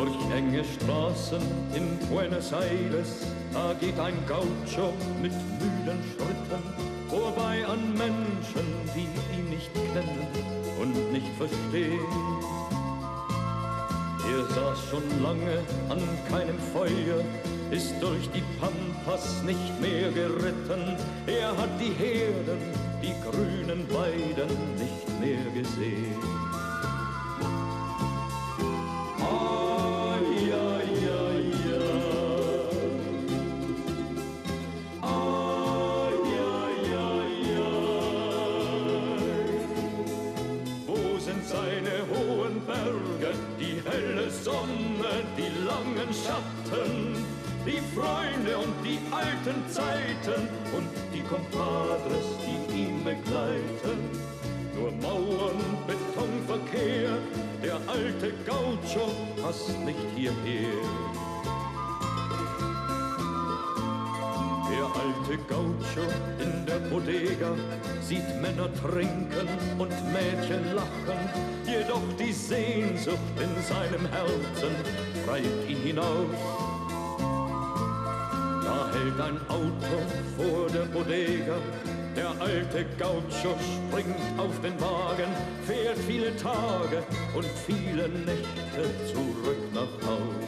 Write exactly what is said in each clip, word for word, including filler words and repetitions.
Durch enge Straßen in Buenos Aires, da geht ein Gaucho mit müden Schritten vorbei an Menschen, die ihn nicht kennen und nicht verstehen. Er saß schon lange an keinem Feuer, ist durch die Pampas nicht mehr geritten. Er hat die Herden, die grünen Weiden nicht mehr gesehen. Seine hohen Berge, die helle Sonne, die langen Schatten, die Freunde und die alten Zeiten und die Compadres, die ihn begleiten. Nur Mauern, Betonverkehr, der alte Gaucho passt nicht hierher. Der alte Gaucho in der Bodega sieht Männer trinken und Mädchen lachen, jedoch die Sehnsucht in seinem Herzen treibt ihn hinaus. Da hält ein Auto vor der Bodega, der alte Gaucho springt auf den Wagen, fährt viele Tage und viele Nächte zurück nach Haus.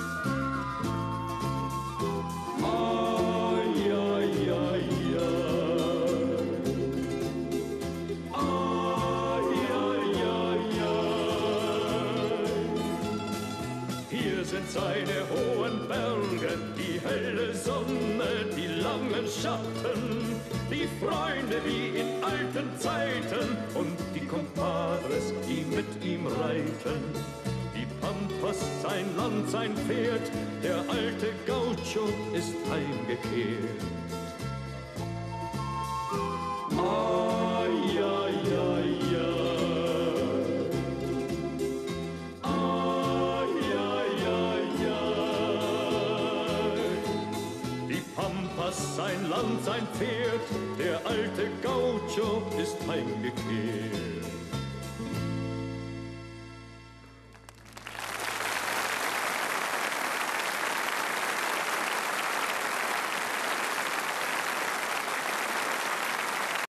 Hier sind seine hohen Berge, die helle Sonne, die langen Schatten, die Freunde wie in alten Zeiten und die Compadres, die mit ihm reiten. Die Pampas, sein Land, sein Pferd, der alte Gaucho ist heimgekehrt. Ai, ai, ai, ai. Sein Land, sein Pferd, der alte Gaucho ist heimgekehrt.